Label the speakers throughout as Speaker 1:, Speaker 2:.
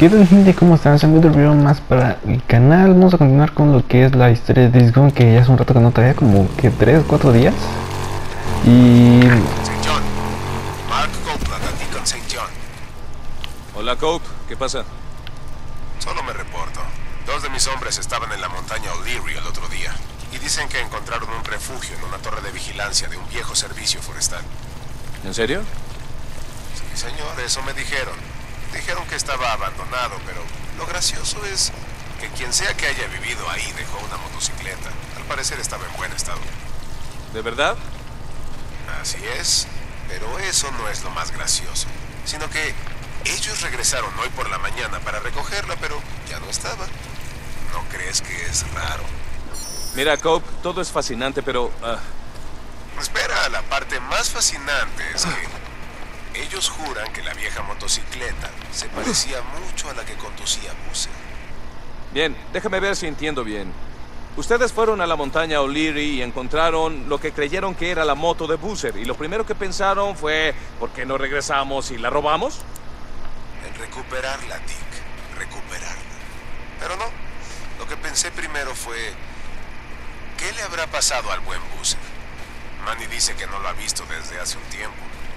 Speaker 1: ¿Qué tal, gente? ¿Cómo están? Se encuentra un video más para el canal. Vamos a continuar con lo que es la historia de Days Gone, que ya hace un rato que no traía, como que 3 o 4 días. Y...
Speaker 2: St. John. Mark Copeland, aquí con St. John.
Speaker 3: Hola, Cope. ¿Qué pasa?
Speaker 2: Solo me reporto. 2 de mis hombres estaban en la montaña O'Leary el otro día. Y dicen que encontraron un refugio en una torre de vigilancia de un viejo servicio forestal.
Speaker 3: ¿En serio?
Speaker 2: Sí, señor, eso me dijeron. Dijeron que estaba abandonado, pero lo gracioso es que quien sea que haya vivido ahí dejó una motocicleta. Al parecer estaba en buen estado.
Speaker 3: ¿De verdad?
Speaker 2: Así es, pero eso no es lo más gracioso, sino que ellos regresaron hoy por la mañana para recogerla, pero ya no estaba. ¿No crees que es raro?
Speaker 3: Mira, Cope, todo es fascinante, pero...
Speaker 2: Espera, la parte más fascinante es que ellos juran que la vieja motocicleta se parecía mucho a la que conducía Boozer.
Speaker 3: Bien, déjame ver si entiendo bien. Ustedes fueron a la montaña O'Leary y encontraron lo que creyeron que era la moto de Boozer, y lo primero que pensaron fue, ¿por qué no regresamos y la robamos?
Speaker 2: En recuperarla, Dick, recuperarla. Pero no, lo que pensé primero fue, ¿qué le habrá pasado al buen Boozer? Manny dice que no lo ha visto desde hace un tiempo.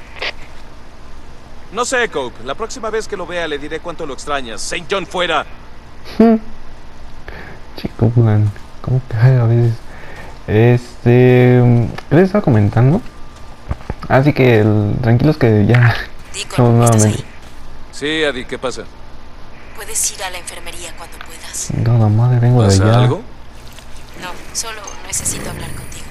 Speaker 3: No sé, Cope. La próxima vez que lo vea le diré cuánto lo extrañas. ¡St. John fuera!
Speaker 1: Chico, plan, ¿cómo cae a veces? ¿Qué les estaba comentando? Así que tranquilos que ya estamos nuevamente.
Speaker 3: Sí, Adi, ¿qué pasa?
Speaker 4: Puedes ir a la enfermería cuando puedas.
Speaker 1: Nada madre, vengo de
Speaker 3: ¿Pasa
Speaker 1: allá.
Speaker 3: algo?
Speaker 4: No, solo necesito hablar contigo.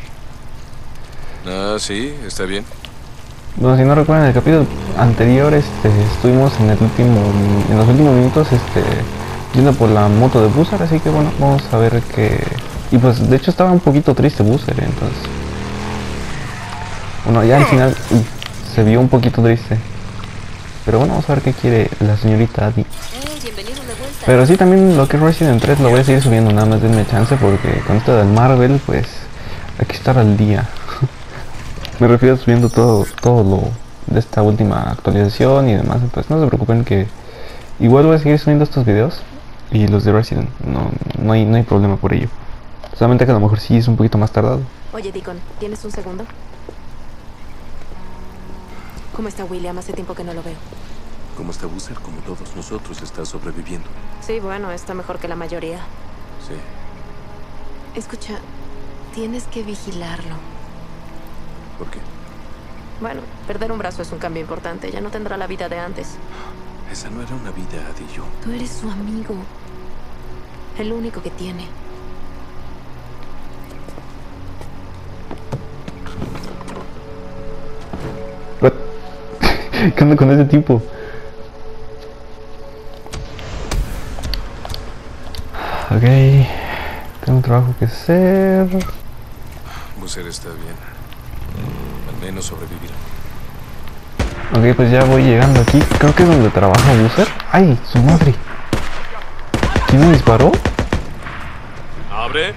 Speaker 3: Ah, sí, está bien.
Speaker 1: Bueno, si no recuerdan el capítulo anterior, estuvimos en los últimos minutos, yendo por la moto de Boozer, así que bueno, vamos a ver qué... Y pues de hecho estaba un poquito triste Boozer, entonces... Bueno, ya al final se vio un poquito triste. Pero bueno, vamos a ver qué quiere la señorita Abby.
Speaker 4: Bienvenido de vuelta.
Speaker 1: Pero sí, también lo que es Resident 3 lo voy a seguir subiendo, nada más denme chance, porque con esto del Marvel, pues hay que estar al día. Me refiero a subiendo todo lo de esta última actualización y demás, pues no se preocupen que igual voy a seguir subiendo estos videos y los de Resident, no hay problema por ello. Solamente que a lo mejor sí es un poquito más tardado.
Speaker 5: Oye, Deacon, ¿tienes un segundo? ¿Cómo está William? Hace tiempo que no lo veo.
Speaker 6: Como está Boozer, como todos nosotros, está sobreviviendo.
Speaker 5: Sí, bueno, está mejor que la mayoría.
Speaker 6: Sí.
Speaker 5: Escucha, tienes que vigilarlo.
Speaker 6: ¿Por qué?
Speaker 5: Bueno, perder un brazo es un cambio importante. Ya no tendrá la vida de antes.
Speaker 6: Esa no era una vida, Adillo.
Speaker 5: Tú eres su amigo. El único que tiene.
Speaker 1: What? ¿Qué onda con ese tipo? Ok, tengo un trabajo que hacer.
Speaker 3: Boozer está bien. Al menos sobrevivirá.
Speaker 1: Ok, pues ya voy llegando aquí. Creo que es donde trabaja Boozer. ¡Ay, su madre! ¿Quién me disparó?
Speaker 3: ¡Abre!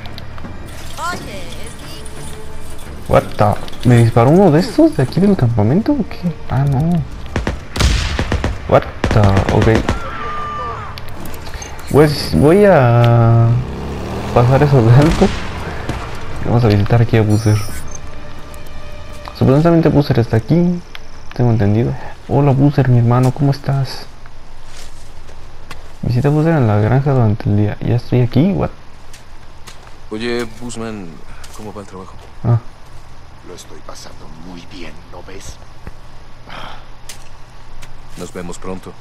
Speaker 1: What the... ¿Me disparó uno de estos de aquí del campamento o qué? Ah, no. What the... Ok. Pues voy a... pasar eso de alto. Vamos a visitar aquí a Boozer. Supuestamente Boozer está aquí. Tengo entendido. Hola Boozer, mi hermano, ¿cómo estás? Visita a Boozer en la granja durante el día. ¿Ya estoy aquí? What?
Speaker 3: Oye, Busman, ¿cómo va el trabajo?
Speaker 1: Ah.
Speaker 2: Lo estoy pasando muy bien, ¿no ves?
Speaker 3: Nos vemos pronto.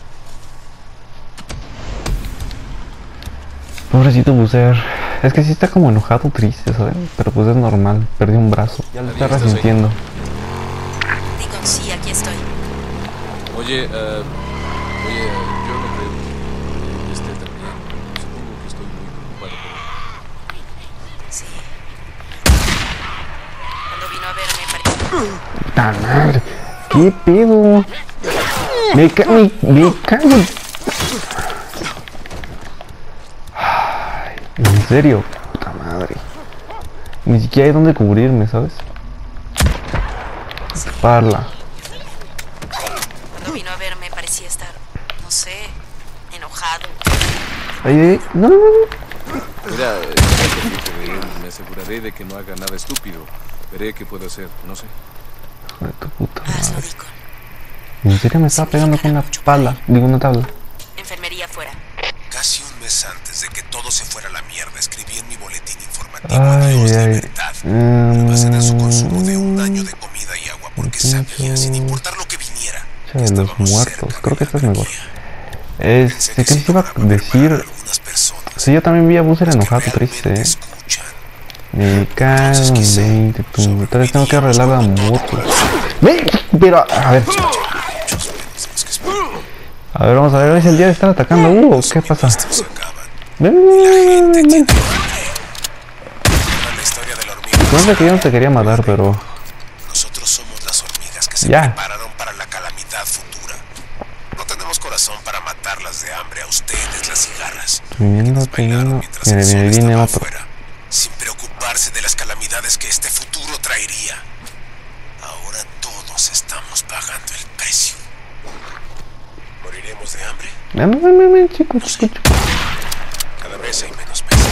Speaker 1: Pobrecito Boozer. Es que sí está como enojado, triste, ¿saben? Pero pues es normal. Perdió un brazo. Ya lo está
Speaker 3: ¿Estás ahí?
Speaker 1: resintiendo.
Speaker 4: Deacon, sí, aquí estoy.
Speaker 3: Oye, yo no creo que esté también. Supongo que estoy muy preocupado por él.
Speaker 4: Sí. Cuando vino a verme,
Speaker 1: ¡Puta madre! ¿Qué pedo? Me cago. Ay, en serio, puta madre. Ni siquiera hay donde cubrirme, ¿sabes? Parla.
Speaker 4: Cuando vino a verme parecía estar, no sé, enojado.
Speaker 1: Ay, no, no, no.
Speaker 3: Mira, me aseguraré de que no haga nada estúpido. Veré qué puedo hacer, no sé.
Speaker 1: Hijo de tu puta
Speaker 4: Hazlo,
Speaker 1: madre.
Speaker 4: Deacon.
Speaker 1: ¿En serio me estaba pegando con una pala? Digo, una tabla.
Speaker 4: Enfermería fuera.
Speaker 2: Casi un mes antes de que todo se fuera a la mierda, escribí en mi boletín informativo
Speaker 1: Ay,
Speaker 2: Adiós
Speaker 1: ay.
Speaker 2: libertad. Almacené su consumo de un año de comida y agua porque sabía, sin importar lo que viniera,
Speaker 1: Fecha
Speaker 2: que
Speaker 1: de los
Speaker 2: estábamos
Speaker 1: muertos.
Speaker 2: cerca
Speaker 1: Creo
Speaker 2: de
Speaker 1: que
Speaker 2: la
Speaker 1: esta es mejor.
Speaker 2: anarquía. Pensé
Speaker 1: ¿Qué
Speaker 2: que
Speaker 1: les
Speaker 2: si
Speaker 1: iba a
Speaker 2: lograba preparar
Speaker 1: decir?
Speaker 2: a algunas personas,
Speaker 1: Sí, yo también vi a Boozer
Speaker 2: las que
Speaker 1: enojado,
Speaker 2: realmente
Speaker 1: triste.
Speaker 2: escuchan.
Speaker 1: Me cago
Speaker 2: Entonces
Speaker 1: en
Speaker 2: quizá
Speaker 1: 20, tú. Tal vez tengo que
Speaker 2: sobreviviríamos
Speaker 1: arreglar la
Speaker 2: cuando todo
Speaker 1: moto.
Speaker 2: colapsara.
Speaker 1: ¡Ve! Pero, a ver.
Speaker 2: Muchos menos que esperar.
Speaker 1: A ver, vamos a ver. ¿Es el día de estar atacando a Hugo? ¿Qué pasa?
Speaker 2: Suministros se acaban.
Speaker 1: Ven,
Speaker 2: Y la gente
Speaker 1: ven, ven.
Speaker 2: tiene hambre. Era la historia de la hormiga.
Speaker 1: Cuenta que yo no te quería matar, pero...
Speaker 2: Nosotros somos las hormigas que se
Speaker 1: Ya.
Speaker 2: prepararon para la calamidad futura. No tenemos corazón para matarlas de hambre a ustedes, las cigarras.
Speaker 1: Viniendo,
Speaker 2: Nos bailaron
Speaker 1: viniendo.
Speaker 2: mientras
Speaker 1: Mira,
Speaker 2: el sol
Speaker 1: mira, viene
Speaker 2: estaba
Speaker 1: otro.
Speaker 2: afuera, sin preocuparse de las calamidades que este futuro traería. Ahora todos estamos pagando el precio. ¿Moriremos de hambre?
Speaker 1: Ven, chico, chico.
Speaker 2: Cada vez hay menos peces.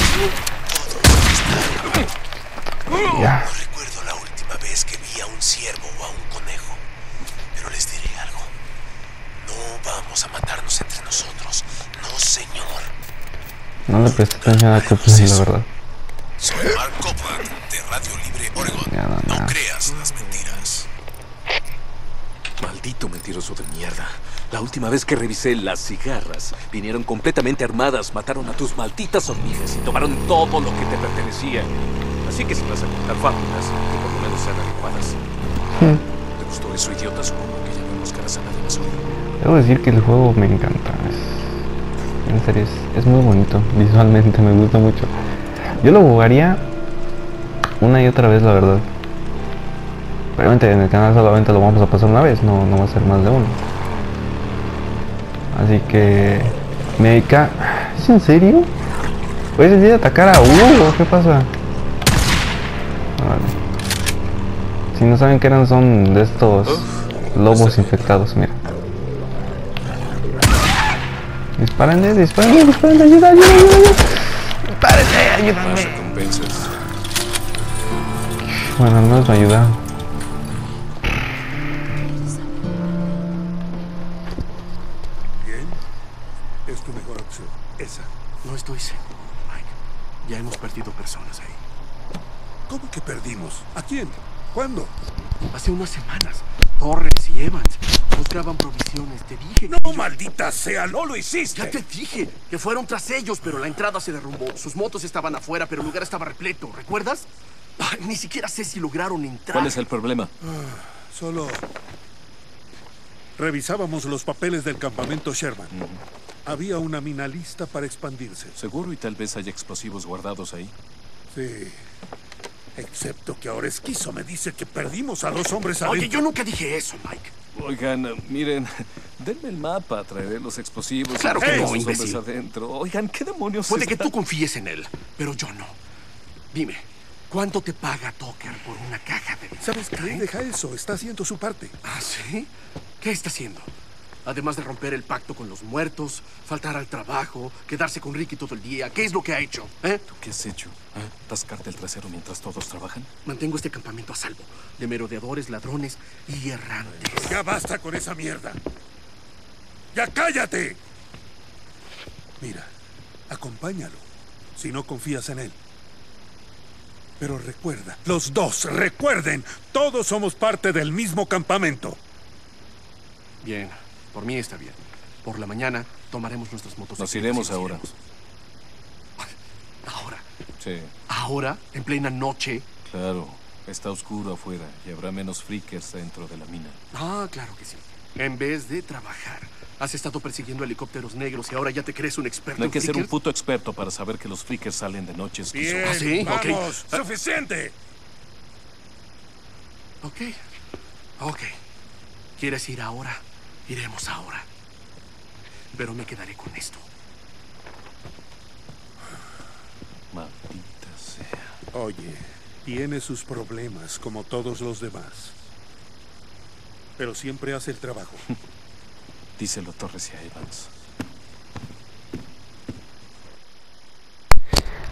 Speaker 2: Todo está.
Speaker 1: Ya.
Speaker 2: No recuerdo la última vez que vi a un ciervo o a un conejo, pero les diré algo. No vamos a matarnos entre nosotros. No, señor.
Speaker 1: No le presté atención a Copeland, la verdad.
Speaker 2: Soy Mark Copeland, de Radio Libre Oregon.
Speaker 1: Ya, no.
Speaker 2: No creas las mentiras.
Speaker 6: Maldito mentiroso de mierda. La última vez que revisé las cigarras, vinieron completamente armadas, mataron a tus malditas hormigas y tomaron todo lo que te pertenecía. Así que si vas a contar fábulas, que por lo menos sean adecuadas. ¿Te gustó eso, idiota? Supongo que ya no buscarás a nadie más hoy.
Speaker 1: Debo decir que el juego me encanta. En serio, es muy bonito. Visualmente me gusta mucho. Yo lo jugaría una y otra vez, la verdad. Obviamente en el canal solamente lo vamos a pasar una vez, no va a ser más de uno. Así que... ¿Es en serio? ¿Puedes decir atacar a Hugo? ¿Qué pasa? Vale. Si no saben qué eran, son de estos lobos infectados, mira. Dispárenle, ayuda. Dispárenle,
Speaker 3: Más
Speaker 1: ayúdame.
Speaker 3: recompensas.
Speaker 1: Bueno, al menos me ayudaron.
Speaker 7: Bien, es tu mejor opción. Esa.
Speaker 8: No estoy seguro, Mike. Ya hemos perdido personas ahí.
Speaker 7: ¿Cómo que perdimos? ¿A quién? ¿Cuándo?
Speaker 8: Hace unas semanas, Torres y Evans buscaban provisiones. Te dije que
Speaker 7: ¡No,
Speaker 8: ellos-
Speaker 7: maldita sea! ¡No lo hiciste!
Speaker 8: Ya te dije que fueron tras ellos, pero la entrada se derrumbó. Sus motos estaban afuera, pero el lugar estaba repleto. ¿Recuerdas? Ay, ni siquiera sé si lograron entrar.
Speaker 3: ¿Cuál es el problema?
Speaker 7: Solo... revisábamos los papeles del campamento Sherman. Había una mina lista para expandirse.
Speaker 3: Seguro y tal vez haya explosivos guardados ahí.
Speaker 7: Sí. Excepto que ahora Esquizo me dice que perdimos a 2 hombres adentro.
Speaker 8: Oye, yo nunca dije eso, Mike.
Speaker 3: Oigan, miren, denme el mapa, traeré los explosivos.
Speaker 8: Claro
Speaker 3: y
Speaker 8: que
Speaker 3: los
Speaker 8: no,
Speaker 3: hombres
Speaker 8: imbécil.
Speaker 3: adentro. Oigan, ¿qué demonios
Speaker 8: Puede que
Speaker 3: está-
Speaker 8: tú confíes en él, pero yo no. Dime, ¿cuánto te paga Tucker por una caja de dinero?
Speaker 7: ¿Sabes qué? Deja eso. Está haciendo su parte.
Speaker 8: ¿Ah, sí? ¿Qué está haciendo? Además de romper el pacto con los muertos, faltar al trabajo, quedarse con Ricky todo el día, ¿qué es lo que ha hecho?
Speaker 3: ¿Tú qué has hecho? ¿Rascarte el trasero mientras todos trabajan?
Speaker 8: Mantengo este campamento a salvo de merodeadores, ladrones y errantes.
Speaker 7: Ya basta con esa mierda. ¡Ya cállate! Mira, acompáñalo, si no confías en él. Pero recuerda, los dos, recuerden, todos somos parte del mismo campamento.
Speaker 8: Bien, por mí está bien. Por la mañana tomaremos nuestras motos.
Speaker 3: Nos iremos
Speaker 8: y nos
Speaker 3: ahora.
Speaker 8: iremos. ¿Ahora?
Speaker 3: Sí,
Speaker 8: ¿Ahora? ¿En plena noche?
Speaker 3: claro. Está oscuro afuera y habrá menos freakers dentro de la mina.
Speaker 8: Ah, claro que sí. En vez de trabajar, has estado persiguiendo helicópteros negros y ahora ya te crees un experto
Speaker 3: No hay
Speaker 8: en
Speaker 3: que ser un
Speaker 8: freakers?
Speaker 3: puto experto para saber que los freakers salen de noche. Esquizo.
Speaker 7: Bien,
Speaker 8: ¿Ah, sí? Ok.
Speaker 7: vamos, suficiente.
Speaker 8: Ok. ¿Quieres ir ahora? Iremos ahora. Pero me quedaré con esto.
Speaker 3: Maldita sea.
Speaker 7: Oye, tiene sus problemas como todos los demás. Pero siempre hace el trabajo.
Speaker 3: Díselo a Torres y a Evans.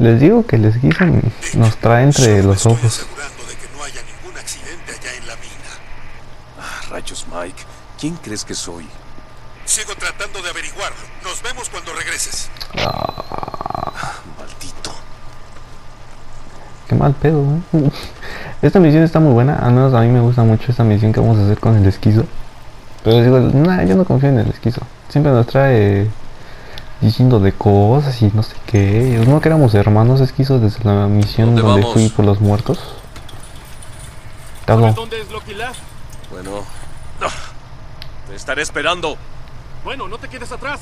Speaker 1: Les digo que el esquizo nos trae entre
Speaker 7: Solo me
Speaker 1: los
Speaker 7: estoy
Speaker 1: ojos.
Speaker 7: asegurando de que no haya ningún accidente allá en la mina.
Speaker 6: Ah, rayos, Mike. ¿Quién crees que soy?
Speaker 7: Sigo tratando de averiguarlo. Nos vemos cuando regreses.
Speaker 6: Maldito.
Speaker 1: Qué mal pedo, ¿eh? Esta misión está muy buena. Al menos a mí me gusta mucho esta misión que vamos a hacer con el esquizo. Pero digo, nah, yo no confío en el esquizo. Siempre nos trae diciendo de cosas y no sé qué. No que éramos hermanos esquizos desde la misión
Speaker 6: ¿Dónde
Speaker 1: donde
Speaker 6: vamos?
Speaker 1: fui por los muertos. Te hablo.
Speaker 8: ¿Dónde es Lucky Lad?
Speaker 6: Bueno. Te estaré esperando.
Speaker 8: Bueno, no te quedes atrás.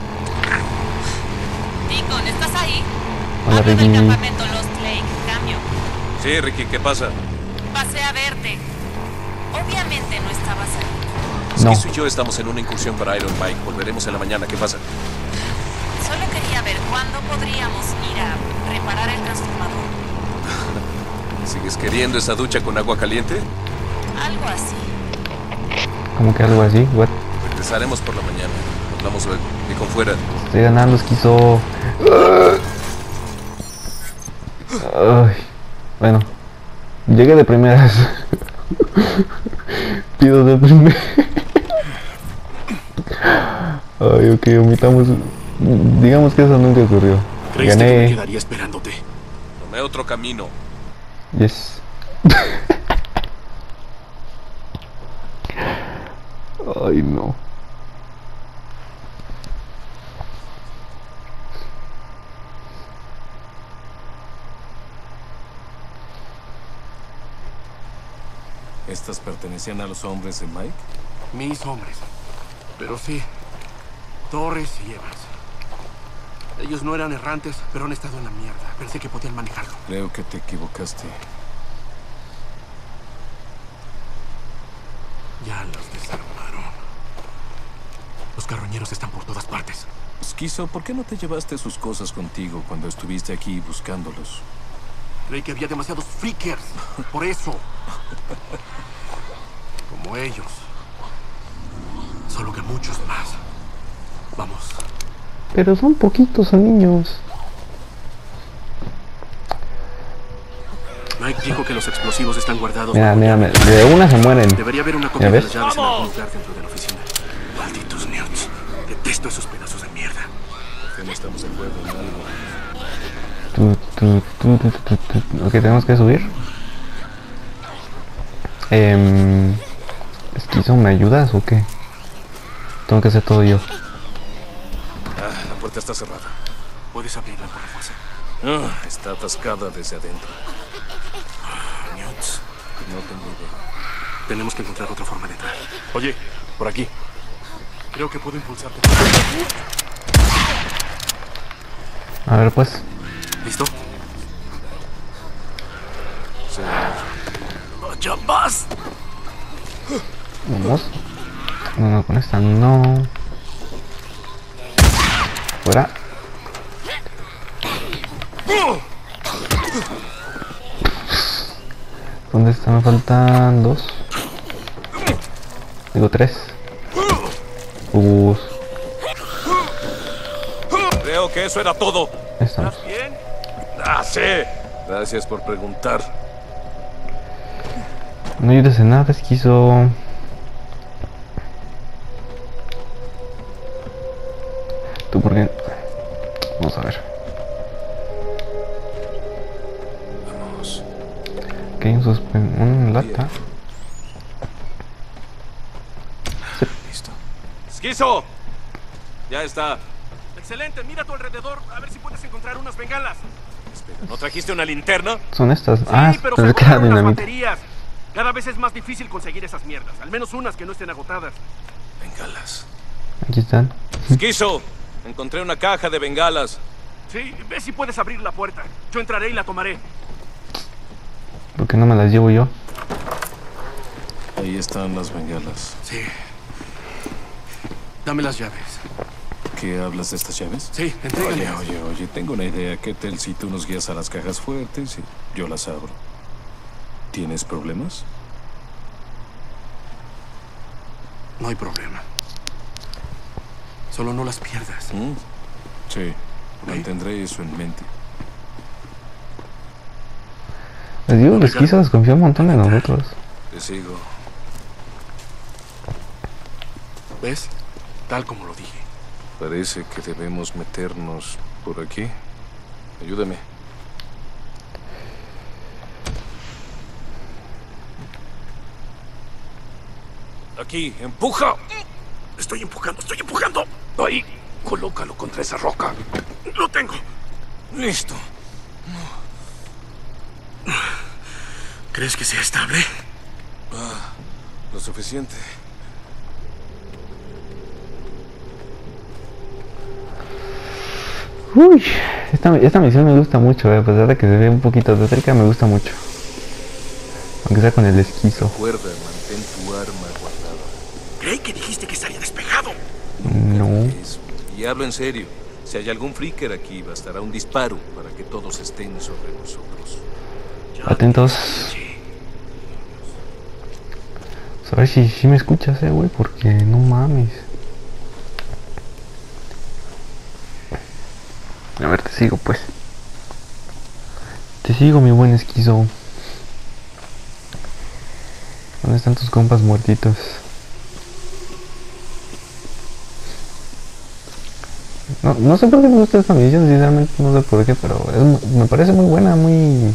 Speaker 4: Deacon, ¿estás ahí?
Speaker 1: Hola,
Speaker 4: Hablo del
Speaker 1: Ricky.
Speaker 4: campamento Lost Lake. Cambio.
Speaker 3: Sí, Ricky, ¿qué pasa?
Speaker 4: Pasé a verte. Obviamente no estabas ahí.
Speaker 1: No.
Speaker 6: Esquizo y yo estamos en una incursión para Iron Mike. Volveremos en la mañana. ¿Qué pasa?
Speaker 4: Solo quería ver cuándo podríamos ir a reparar el transformador.
Speaker 6: ¿Sigues queriendo esa ducha con agua caliente?
Speaker 4: Algo así.
Speaker 1: Como que algo así. What?
Speaker 6: Regresaremos por la mañana. Hablamos luego. Y con fuera.
Speaker 1: Estoy ganando, esquizo. Ay. Bueno. Llegué de primeras. Pido de primeras. Ay, ok, omitamos. Digamos que eso nunca ocurrió.
Speaker 8: ¿Creíste que me
Speaker 1: Gané.
Speaker 8: quedaría esperándote?
Speaker 6: Tomé otro camino.
Speaker 1: Yes. Ay, no.
Speaker 3: ¿Estas pertenecían a los hombres de Mike?
Speaker 8: Mis hombres. Pero sí, Torres y Evans. Ellos no eran errantes, pero han estado en la mierda. Pensé que podían manejarlo.
Speaker 3: Creo que te equivocaste.
Speaker 8: Ya los desarmaron. Los carroñeros están por todas partes.
Speaker 3: Esquizo, ¿por qué no te llevaste sus cosas contigo cuando estuviste aquí buscándolos?
Speaker 8: Creí que había demasiados freakers. Por eso. Como ellos. Solo que muchos más. Vamos.
Speaker 1: Pero son poquitos, son niños.
Speaker 8: Mike dijo que los explosivos están guardados.
Speaker 1: Mira,
Speaker 8: bajo
Speaker 1: mira,
Speaker 8: llave.
Speaker 1: de una se mueren.
Speaker 8: Debería haber una copia
Speaker 1: ¿Ya
Speaker 8: de
Speaker 1: ves?
Speaker 8: las llaves en algún lugar dentro de la oficina. Malditos nerds. Detesto esos pedazos de mierda.
Speaker 3: Que no estamos de acuerdo en algo.
Speaker 1: Ok, tenemos que subir. Esquizo, ¿me ayudas o qué? Tengo que hacer todo yo.
Speaker 3: La puerta está cerrada.
Speaker 8: Puedes abrirla por la fuerza.
Speaker 3: Está atascada desde adentro.
Speaker 8: Newts.
Speaker 3: No tengo idea.
Speaker 8: Tenemos que encontrar otra forma de entrar.
Speaker 3: Oye, por aquí.
Speaker 8: Creo que puedo impulsarte.
Speaker 1: A ver, pues.
Speaker 8: ¿Listo?
Speaker 3: Sí.
Speaker 8: ¡Ya vas!
Speaker 1: Vamos. No, no, con esta no. Fuera. ¿Dónde está? Me faltan dos. Digo tres.
Speaker 3: Creo que eso era todo.
Speaker 1: Ahí estamos.
Speaker 8: ¿Bien?
Speaker 3: Ah, sí. Gracias por preguntar.
Speaker 1: No ayudes en nada, esquizo. ¿Tú por qué? Vamos a ver.
Speaker 3: Vamos.
Speaker 1: Que hay un lata.
Speaker 3: Listo. ¡Esquizo! Ya está.
Speaker 8: Excelente, mira a tu alrededor. A ver si puedes encontrar unas bengalas.
Speaker 3: Espera, ¿no trajiste una linterna?
Speaker 1: Son estas.
Speaker 8: Sí,
Speaker 1: Ah,
Speaker 8: pero
Speaker 1: pensé
Speaker 8: se
Speaker 1: que era
Speaker 8: agotaron las
Speaker 1: dinamita.
Speaker 8: baterías. Cada vez es más difícil conseguir esas mierdas. Al menos unas que no estén agotadas.
Speaker 3: Bengalas.
Speaker 1: Aquí están.
Speaker 3: Esquizo, encontré una caja de bengalas.
Speaker 8: Sí, ve si puedes abrir la puerta. Yo entraré y la tomaré.
Speaker 1: ¿Por qué no me las llevo yo?
Speaker 3: Ahí están las bengalas.
Speaker 8: Sí. Dame las llaves.
Speaker 3: ¿Qué hablas de estas llaves?
Speaker 8: Sí, entrégale.
Speaker 3: Oye, tengo una idea. ¿Qué tal si tú nos guías a las cajas fuertes y yo las abro? ¿Tienes problemas?
Speaker 8: No hay problema. Solo no las pierdas.
Speaker 3: Sí,
Speaker 8: ¿Ok?
Speaker 3: mantendré eso en mente.
Speaker 1: Les digo, los quiso desconfió un montón de nosotros.
Speaker 3: Te sigo.
Speaker 8: ¿Ves? Tal como lo dije.
Speaker 3: Parece que debemos meternos por aquí. Ayúdame. Aquí, empuja.
Speaker 8: Estoy empujando. Ahí, colócalo contra esa roca. Lo tengo.
Speaker 3: Listo.
Speaker 8: ¿Crees que sea estable?
Speaker 3: Lo suficiente.
Speaker 1: Uy, esta misión me gusta mucho, a pesar de que se ve un poquito tétrica, me gusta mucho. Aunque sea con el esquizo.
Speaker 3: Recuerda, mantén tu arma guardada.
Speaker 8: Creí que dijiste que estaría despejado.
Speaker 1: No.
Speaker 3: Y hablo en serio. Si hay algún freaker aquí, bastará un disparo para que todos estén sobre nosotros.
Speaker 1: Atentos. A ver si me escuchas, güey, porque no mames. A ver, te sigo, pues. Te sigo, mi buen esquizo. ¿Dónde están tus compas muertitos? No sé por qué me gusta esta misión, sinceramente no sé por qué, pero me parece muy buena, muy...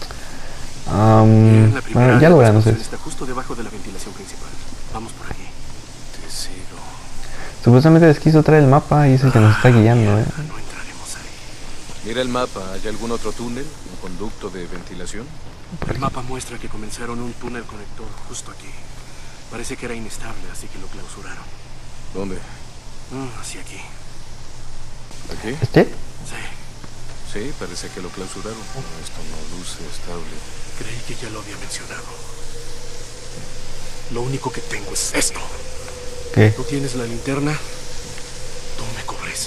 Speaker 1: bueno, ya lo verán ustedes.
Speaker 8: Está justo debajo de la ventilación principal. Vamos por aquí.
Speaker 3: Te sigo.
Speaker 1: Supuestamente el esquizo trae el mapa y es el que nos está guiando,
Speaker 8: No entraremos ahí.
Speaker 3: Mira el mapa. ¿Hay algún otro túnel? ¿Un conducto de ventilación?
Speaker 8: El mapa muestra que comenzaron un túnel conector justo aquí. Parece que era inestable, así que lo clausuraron.
Speaker 3: ¿Dónde?
Speaker 8: Hacia aquí.
Speaker 3: ¿Aquí?
Speaker 1: ¿Este?
Speaker 8: Sí.
Speaker 3: Sí, parece que lo clausuraron. Esto no luce estable.
Speaker 8: Creí que ya lo había mencionado. Lo único que tengo es esto.
Speaker 1: ¿Qué?
Speaker 8: Tú tienes la linterna. Tú me cubres.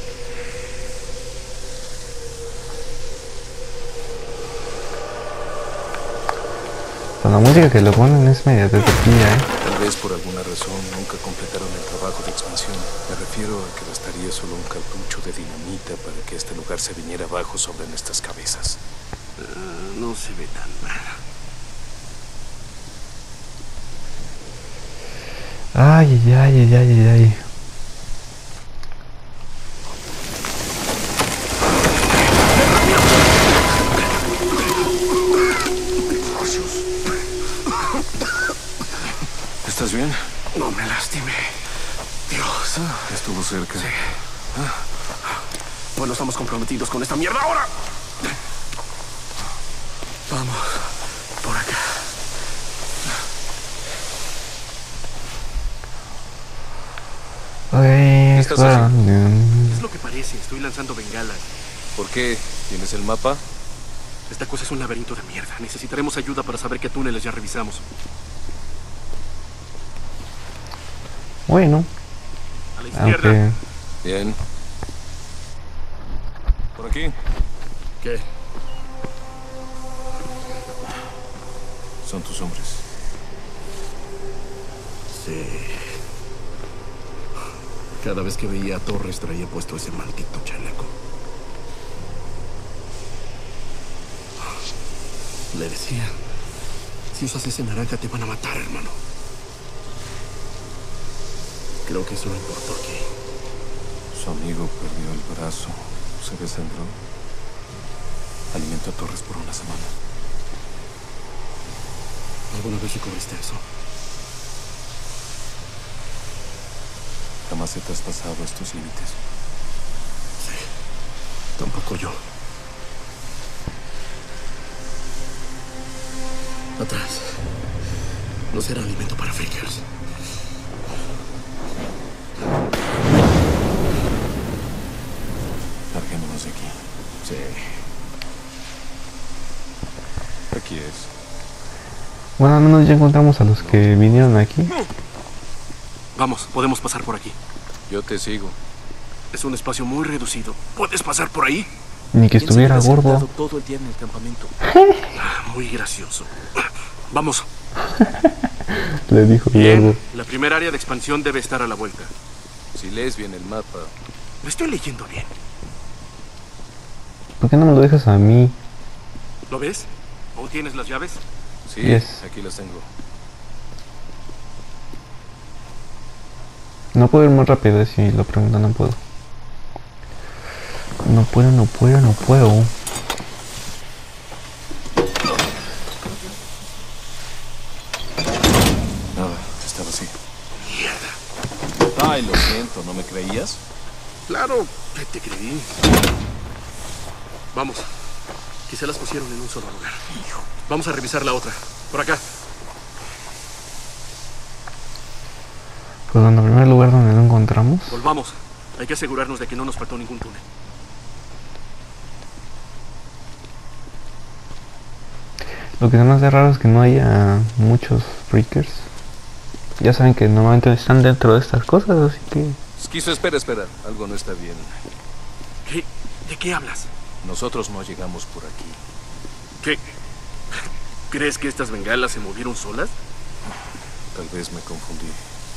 Speaker 1: Con la música que le ponen es media detectiva,
Speaker 3: Tal vez por alguna razón nunca completaron el trabajo de expansión. Me refiero a que bastaría solo un cartucho de dinamita para que este lugar se viniera abajo sobre nuestras cabezas.
Speaker 8: No se ve tan mal.
Speaker 1: Ay.
Speaker 3: ¿Estás bien?
Speaker 8: No me lastimé. Dios.
Speaker 3: Estuvo cerca.
Speaker 8: Sí. Bueno, estamos comprometidos con esta mierda ahora. Vamos. Por acá.
Speaker 1: Ok,
Speaker 3: estás haciendo?
Speaker 8: Es lo que parece. Estoy lanzando bengalas.
Speaker 3: ¿Por qué? ¿Tienes el mapa?
Speaker 8: Esta cosa es un laberinto de mierda. Necesitaremos ayuda para saber qué túneles ya revisamos.
Speaker 1: Bueno,
Speaker 8: A la izquierda.
Speaker 1: aunque...
Speaker 3: Bien. ¿Por aquí?
Speaker 8: ¿Qué?
Speaker 3: Son tus hombres.
Speaker 8: Sí. Cada vez que veía a Torres traía puesto ese maldito chaleco. Le decía, si usas ese naranja te van a matar, hermano. Creo que eso no importó aquí.
Speaker 3: Su amigo perdió el brazo. Se desangró. Alimentó a Torres por una semana.
Speaker 8: ¿Alguna vez recorriste eso?
Speaker 3: Jamás he traspasado estos límites.
Speaker 8: Sí. Tampoco yo. Atrás. No será alimento para freakers.
Speaker 3: Larguémonos de aquí.
Speaker 8: Sí.
Speaker 3: Aquí es.
Speaker 1: Bueno, al menos ya encontramos a los que vinieron aquí.
Speaker 8: Vamos, podemos pasar por aquí.
Speaker 3: Yo te sigo.
Speaker 8: Es un espacio muy reducido. ¿Puedes pasar por ahí?
Speaker 1: Ni que estuviera gordo.
Speaker 3: Todo el día en el campamento.
Speaker 8: Muy gracioso. Vamos.
Speaker 1: Le dijo gordo.
Speaker 8: Bien. La primera área de expansión debe estar a la vuelta.
Speaker 3: Si lees bien el mapa,
Speaker 8: Lo estoy leyendo bien.
Speaker 1: ¿Por qué no me lo dejas a mí?
Speaker 8: ¿Lo ves? ¿Aún tienes las llaves?
Speaker 3: Sí,
Speaker 1: Yes.
Speaker 3: aquí las tengo.
Speaker 1: No puedo ir más rápido, si lo preguntan, no puedo. No puedo.
Speaker 3: Nada, estaba así. Ay, lo siento, ¿no me creías?
Speaker 8: Claro que te creí. Vamos. Quizá las pusieron en un solo lugar. Vamos a revisar la otra. Por acá.
Speaker 1: Pues en el primer lugar donde lo encontramos.
Speaker 8: Volvamos. Hay que asegurarnos de que no nos faltó ningún túnel.
Speaker 1: Lo que se me hace raro es que no haya muchos freakers. Ya saben que normalmente están dentro de estas cosas, así que...
Speaker 3: Esquizo, espera. Algo no está bien.
Speaker 8: ¿Qué? ¿De qué hablas?
Speaker 3: Nosotros no llegamos por aquí.
Speaker 8: ¿Qué? ¿Crees que estas bengalas se movieron solas?
Speaker 3: Tal vez me confundí.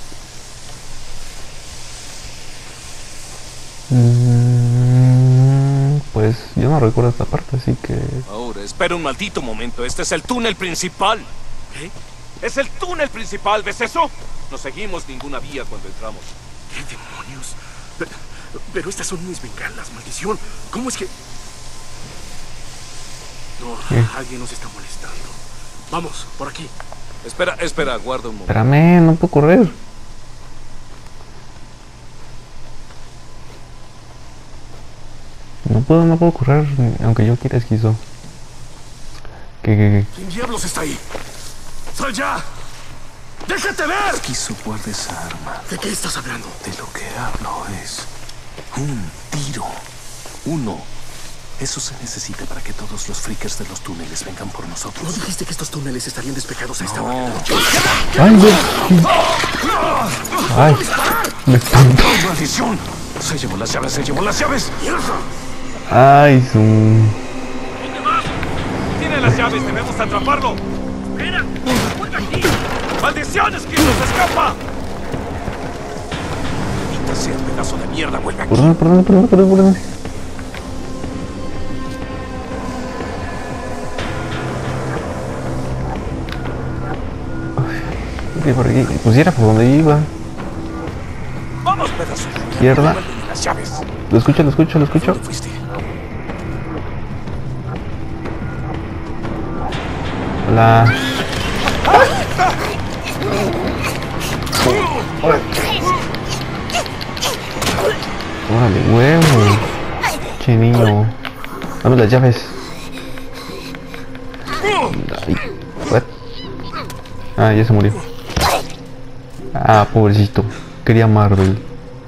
Speaker 1: Pues yo no recuerdo esta parte, así que...
Speaker 3: Ahora, espera un maldito momento. Este es el túnel principal.
Speaker 8: ¿Qué?
Speaker 3: ¡Es el túnel principal! ¿Ves eso? No seguimos ninguna vía cuando entramos.
Speaker 8: ¿Qué demonios? Pero estas son mis bengalas, maldición. ¿Cómo es que...? No, alguien nos está molestando. Vamos, por aquí.
Speaker 3: Espera, guarda un momento.
Speaker 1: Espérame, no puedo correr. No puedo correr, aunque yo quiera, Esquizo. ¿Qué?
Speaker 8: ¿Quién diablos está ahí? ¡Sal ya! ¡Déjate ver!
Speaker 6: Esquizo, guarda esa arma.
Speaker 8: ¿De qué estás hablando?
Speaker 6: De lo que hablo es un tiro. Uno. Eso se necesita para que todos los freakers de los túneles vengan por
Speaker 8: ¿No
Speaker 6: nosotros.
Speaker 8: dijiste que estos túneles estarían despejados a esta hora?
Speaker 1: ¡Ay, güey! ¡Ay! Me espanto.
Speaker 6: ¡Maldición! Se llevó las llaves.
Speaker 1: ¡Ay, su...
Speaker 3: ¡Tiene las llaves! ¡Debemos atraparlo! ¡Espera! ¡Vuelve aquí! ¡Maldición, Esquizo! ¡Se escapa!
Speaker 6: Maldita sea, pedazo de mierda, vuelve aquí.
Speaker 1: Perdón. Ok, por aquí. Pues era por donde iba.
Speaker 6: ¡Vamos, pedazo!
Speaker 1: Izquierda.
Speaker 6: Las llaves.
Speaker 1: Lo escucho.
Speaker 6: ¿Dónde fuiste?
Speaker 1: Hola. Órale, huevo. Che, niño. Dame las llaves. Ay, what? Ah, ya se murió. Ah, pobrecito. Quería Marvel.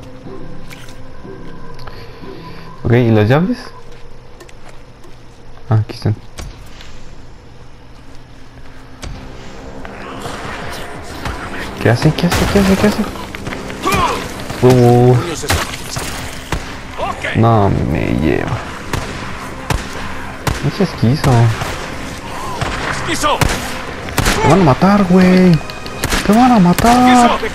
Speaker 1: Ok, ¿y las llaves? Ah, aquí están. ¿Qué hace? No me lleva. Ese Esquizo.
Speaker 3: ¡Esquizo!
Speaker 1: Te van a matar, güey. Te van a matar.
Speaker 3: ¡Esquizo!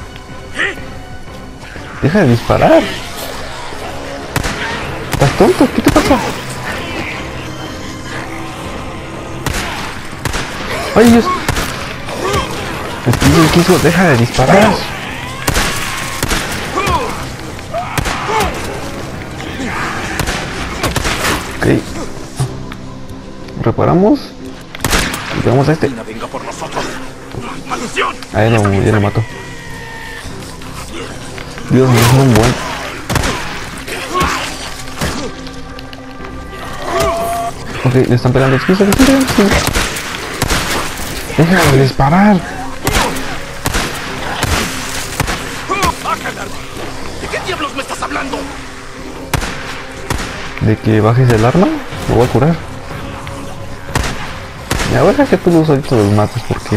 Speaker 1: Deja de disparar. ¿Estás tonto? ¿Qué te pasa? ¡Ay, Dios! Esquizo, deja de disparar. Ok. Reparamos. Y vamos a este.
Speaker 6: Venga por nosotros.
Speaker 1: Ahí no, ya lo mató. Dios mío, es un buen. Ok, le están pegando Esquizo. Deja de disparar.
Speaker 8: ¿De qué diablos me estás hablando?
Speaker 1: De que bajes el arma, lo voy a curar. Y ahora que tú los solitos los mates porque...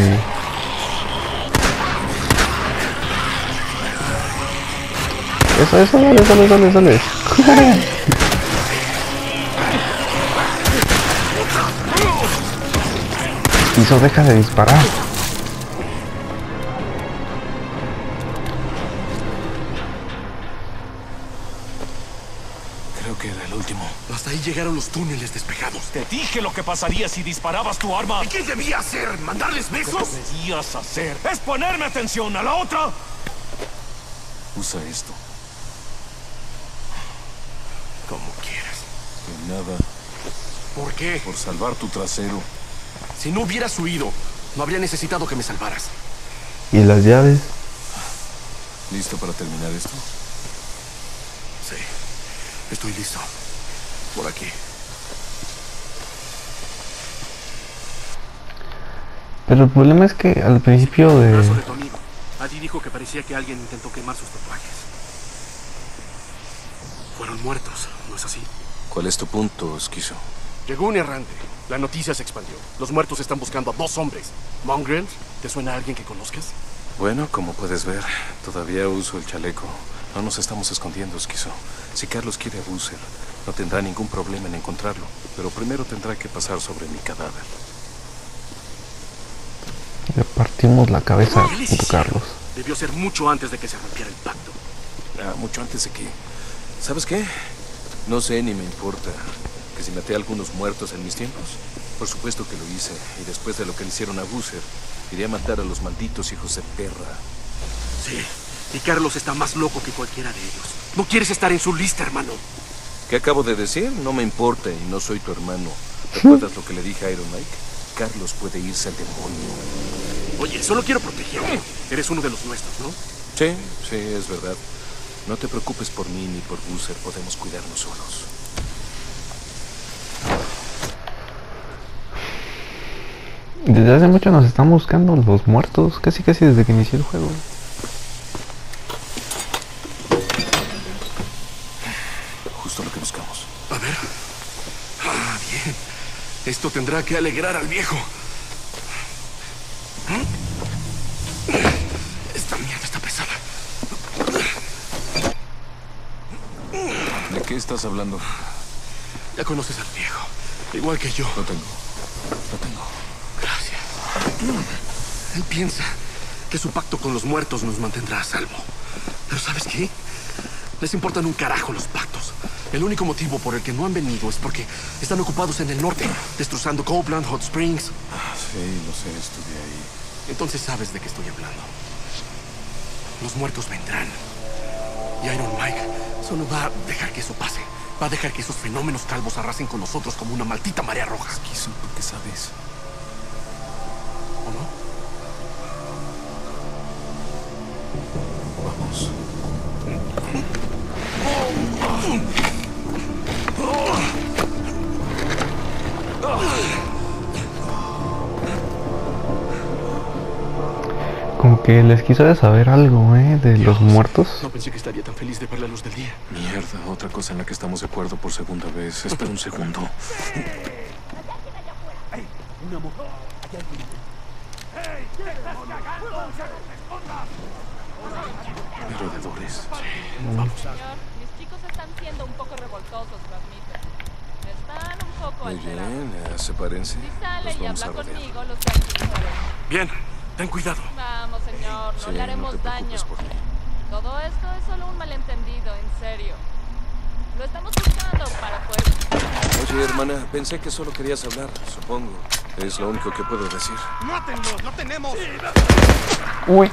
Speaker 1: Eso, dale. Esquizo, deja de disparar.
Speaker 6: Creo que era el último.
Speaker 8: Hasta ahí. llegaron los túneles despejados.
Speaker 9: Te dije lo que pasaría si disparabas tu arma.
Speaker 8: ¿Y qué debía hacer? ¿Mandarles besos?
Speaker 9: Lo que debías hacer es ponerme atención a la otra. Usa esto.
Speaker 8: Como quieras.
Speaker 9: De nada.
Speaker 8: ¿Por qué?
Speaker 9: Por salvar tu trasero.
Speaker 8: Si no hubieras huido, no habría necesitado que me salvaras.
Speaker 1: ¿Y las llaves?
Speaker 9: ¿Listo para terminar esto?
Speaker 8: Sí, estoy listo. Por aquí.
Speaker 1: Pero el problema es que al principio
Speaker 8: El brazo de
Speaker 1: de...
Speaker 8: tu amigo. Allí dijo que parecía que alguien intentó quemar sus tatuajes. Fueron muertos, ¿no es así?
Speaker 3: ¿Cuál es tu punto, Esquizo?
Speaker 8: Llegó un errante. La noticia se expandió. Los muertos están buscando a 2 hombres. ¿Mongrel? ¿Te suena a alguien que conozcas?
Speaker 3: Bueno, como puedes ver, todavía uso el chaleco. No nos estamos escondiendo, Esquizo. Si Carlos quiere a Boozer, no tendrá ningún problema en encontrarlo. Pero primero tendrá que pasar sobre mi cadáver.
Speaker 1: Le partimos la cabeza a Carlos.
Speaker 8: Debió ser mucho antes de que se rompiera el pacto.
Speaker 3: Mucho antes de que... ¿Sabes qué? No sé ni me importa que si maté a algunos muertos en mis tiempos. Por supuesto que lo hice. Y después de lo que le hicieron a Boozer, iría a matar a los malditos hijos de perra.
Speaker 8: Sí, y Carlos está más loco que cualquiera de ellos. No quieres estar en su lista, hermano.
Speaker 3: ¿Qué acabo de decir? No me importa y no soy tu hermano. ¿Recuerdas lo que le dije a Iron Mike? Carlos puede irse al demonio.
Speaker 8: Oye, solo quiero protegerlo. Eres uno de los nuestros, ¿no?
Speaker 3: Sí, sí, es verdad. No te preocupes por mí ni por Boozer. Podemos cuidarnos solos.
Speaker 1: Desde hace mucho nos están buscando los muertos. Casi desde que inició el juego.
Speaker 3: Justo lo que buscamos.
Speaker 8: A ver. Ah, bien. Esto tendrá que alegrar al viejo. Esta mierda está pesada.
Speaker 3: ¿De qué estás hablando?
Speaker 8: Ya conoces al viejo. Igual que yo.
Speaker 3: Lo tengo.
Speaker 8: Gracias. Él piensa que su pacto con los muertos nos mantendrá a salvo. Pero ¿sabes qué? Les importan un carajo los pactos. El único motivo por el que no han venido es porque están ocupados en el norte, destrozando Copeland, Hot Springs.
Speaker 3: Sí, lo sé, estuve ahí.
Speaker 8: Entonces sabes de qué estoy hablando. Los muertos vendrán. Y Iron Mike solo va a dejar que eso pase. Va a dejar que esos fenómenos calvos arrasen con nosotros como una maldita marea roja.
Speaker 3: Esquizo, ¿por qué sabes?
Speaker 8: ¿O no?
Speaker 3: Vamos.
Speaker 1: Como que les quiso de saber algo, de los muertos.
Speaker 8: No pensé que estaría tan feliz de ver la luz del día.
Speaker 3: Mierda, otra cosa en la que estamos de acuerdo por segunda vez. Espera un segundo. Merodeadores.
Speaker 8: Vamos.
Speaker 4: Señor, mis chicos están siendo un poco revoltosos, lo admito. Están un poco
Speaker 3: Muy
Speaker 4: alterados.
Speaker 3: bien, sepárense.
Speaker 4: Si sale
Speaker 3: Los
Speaker 4: y
Speaker 3: vamos
Speaker 4: habla
Speaker 3: a rodear.
Speaker 4: conmigo, los tranquilizaré.
Speaker 8: Bien, ten cuidado.
Speaker 4: Vamos, señor, no
Speaker 3: Sí,
Speaker 4: le
Speaker 3: no
Speaker 4: haremos
Speaker 3: te preocupes
Speaker 4: daño.
Speaker 3: por mí.
Speaker 4: Todo esto es solo un malentendido, en serio. Lo estamos buscando para poder...
Speaker 3: Oye, hermana, pensé que solo querías hablar, supongo. Es lo único que puedo decir.
Speaker 9: ¡Mátenlos! ¡Lo tenemos!
Speaker 1: Uy.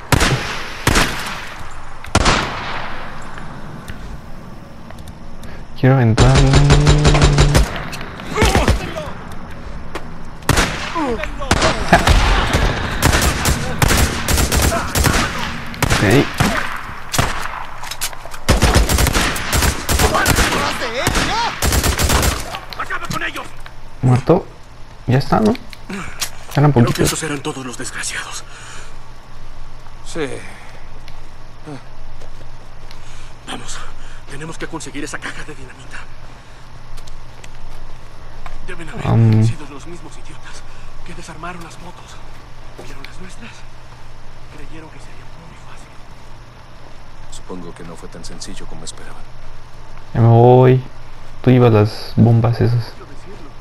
Speaker 1: Quiero aventar. Ok.
Speaker 8: ¡Acaba con ellos!
Speaker 1: Muerto. Ya está, ¿no? Eran
Speaker 8: Creo que
Speaker 1: poquitos.
Speaker 8: esos eran todos los desgraciados.
Speaker 3: Sí.
Speaker 8: Vamos, tenemos que conseguir esa caja de dinamita. Deben haber sido los mismos idiotas que desarmaron las motos. ¿Vieron las nuestras? Creyeron que sería muy fácil.
Speaker 3: Supongo que no fue tan sencillo como esperaban.
Speaker 1: Ya me voy. Tú ibas las bombas esas.
Speaker 8: Quiero decirlo,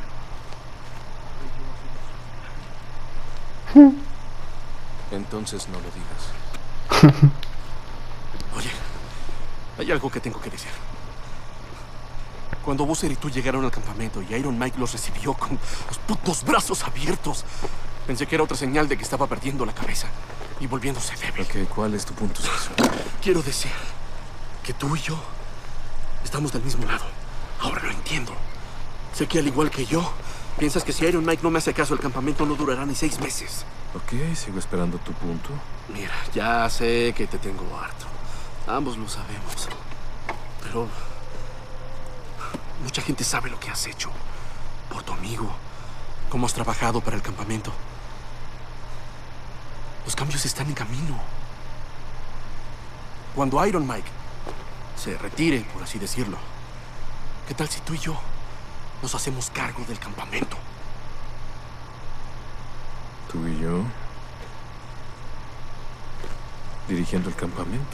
Speaker 8: pero...
Speaker 3: Entonces no lo digas.
Speaker 8: Oye, hay algo que tengo que decir. Cuando Boozer y tú llegaron al campamento y Iron Mike los recibió con los putos brazos abiertos, pensé que era otra señal de que estaba perdiendo la cabeza y volviéndose débil.
Speaker 6: Ok, ¿cuál es tu punto, Esquizo?
Speaker 8: Quiero decir que tú y yo estamos del mismo lado. Ahora lo entiendo. Sé que al igual que yo, piensas que si Iron Mike no me hace caso, el campamento no durará ni 6 meses.
Speaker 6: Ok, sigo esperando tu punto.
Speaker 8: Mira, ya sé que te tengo harto. Ambos lo sabemos. Pero mucha gente sabe lo que has hecho. Por tu amigo. Cómo has trabajado para el campamento. Los cambios están en camino. Cuando Iron Mike se retire, por así decirlo, ¿qué tal si tú y yo nos hacemos cargo del campamento?
Speaker 6: ¿Tú y yo? ¿Dirigiendo el campamento?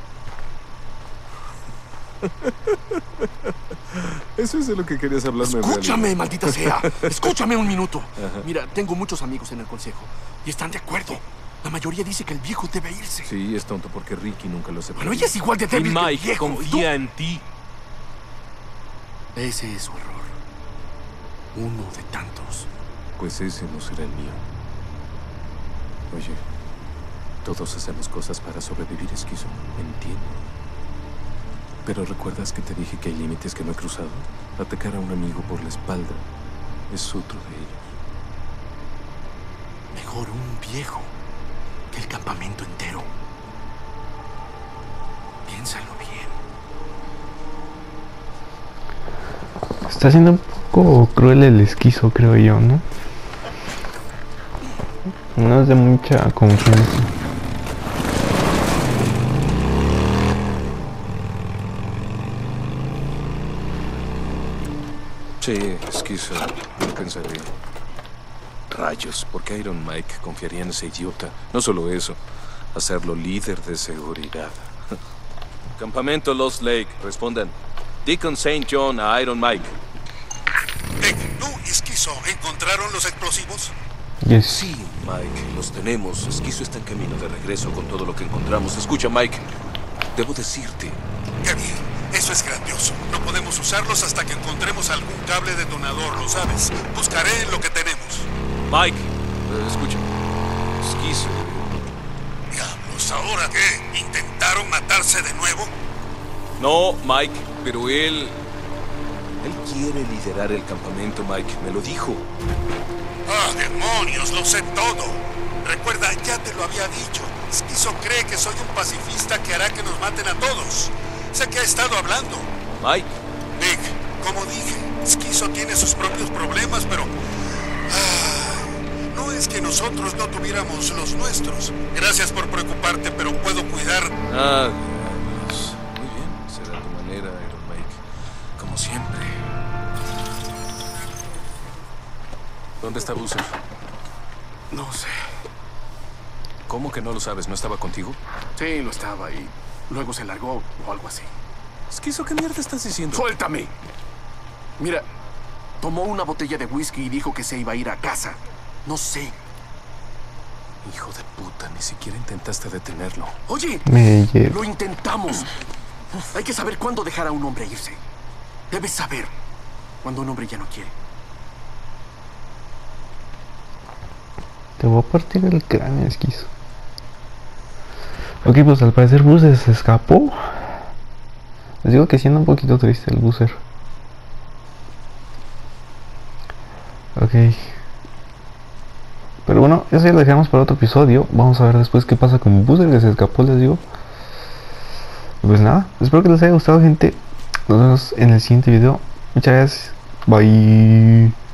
Speaker 6: Eso es de lo que querías hablarme.
Speaker 8: Escúchame, maldita sea. Escúchame un minuto. Mira, tengo muchos amigos en el consejo y están de acuerdo. La mayoría dice que el viejo debe irse.
Speaker 6: Sí, es tonto porque Ricky nunca lo aceptó.
Speaker 8: Bueno, ella es igual de débil que el viejo.
Speaker 6: Confía en ti.
Speaker 8: Ese es su error. Uno de tantos.
Speaker 6: Pues ese no será el mío. Oye, todos hacemos cosas para sobrevivir, Esquizo. Entiendo. Pero ¿recuerdas que te dije que hay límites que no he cruzado? Atacar a un amigo por la espalda es otro de ellos.
Speaker 8: Mejor un viejo que el campamento entero. Piénsalo bien.
Speaker 1: Está siendo un poco cruel el Esquizo, creo yo, ¿no? No es de mucha confianza.
Speaker 6: Sí, Esquizo, lo pensaré. Rayos, ¿por qué Iron Mike confiaría en ese idiota? No solo eso, hacerlo líder de seguridad. Campamento Lost Lake, respondan. Deacon St. John a Iron Mike.
Speaker 7: ¿No, Esquizo, encontraron los explosivos?
Speaker 1: Yes.
Speaker 6: Sí, Mike, los tenemos. Esquizo está en camino de regreso con todo lo que encontramos. Escucha, Mike, debo decirte.
Speaker 7: ¡Qué bien! Eso es grandioso. No podemos usarlos hasta que encontremos algún cable detonador, ¿lo sabes? Buscaré en lo que tenemos.
Speaker 6: Mike, escucha. Esquizo.
Speaker 7: Diablos, ¿ahora qué? ¿Intentaron matarse de nuevo?
Speaker 6: No, Mike, pero él quiere liderar el campamento, Mike. Me lo dijo.
Speaker 7: ¡Ah, demonios! Lo sé todo. Recuerda, ya te lo había dicho. Esquizo cree que soy un pacifista que hará que nos maten a todos. Sé que ha estado hablando.
Speaker 6: Mike.
Speaker 7: Nick, como dije, Esquizo tiene sus propios problemas, pero... no es que nosotros no tuviéramos los nuestros. Gracias por preocuparte, pero puedo cuidar...
Speaker 6: Pues, muy bien. Será tu manera, Iron Mike. Como siempre. ¿Dónde está Boozer?
Speaker 8: No sé.
Speaker 6: ¿Cómo que no lo sabes? ¿No estaba contigo?
Speaker 8: Sí, lo estaba y luego se largó o algo así.
Speaker 6: Esquizo, ¿qué mierda estás diciendo?
Speaker 8: ¡Suéltame! Mira, tomó una botella de whisky y dijo que se iba a ir a casa. No sé.
Speaker 6: Hijo de puta, ni siquiera intentaste detenerlo.
Speaker 8: Oye,
Speaker 1: Me llevo.
Speaker 8: lo intentamos. Hay que saber cuándo dejar a un hombre irse. Debes saber cuando un hombre ya no quiere.
Speaker 1: Te voy a partir el cráneo, Esquizo. Ok, pues al parecer Boozer se escapó. Les digo que siendo un poquito triste el Boozer. Ok. Pero bueno, eso ya lo dejamos para otro episodio. Vamos a ver después qué pasa con Boozer que se escapó, les digo. Pues nada, espero que les haya gustado, gente. Nos vemos en el siguiente video. Muchas gracias. Bye.